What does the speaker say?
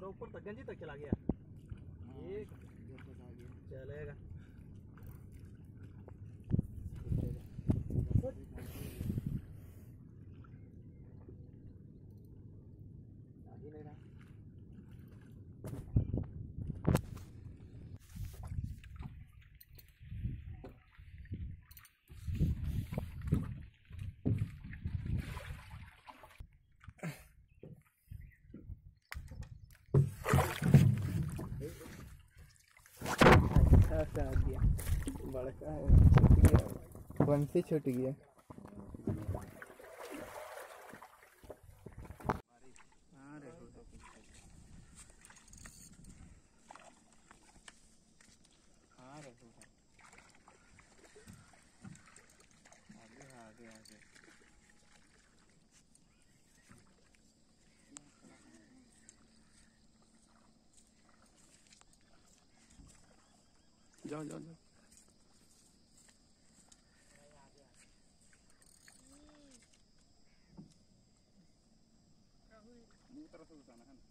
चलो ऊपर तक गंजी तक चला गया। एक चलेगा। नहीं रहा। अच्छा आ गया, बड़का है, छूट गया, बंसी छूट गया। आगे आगे जाओ जाओ जाओ। मुंह तरफ से उठाना है।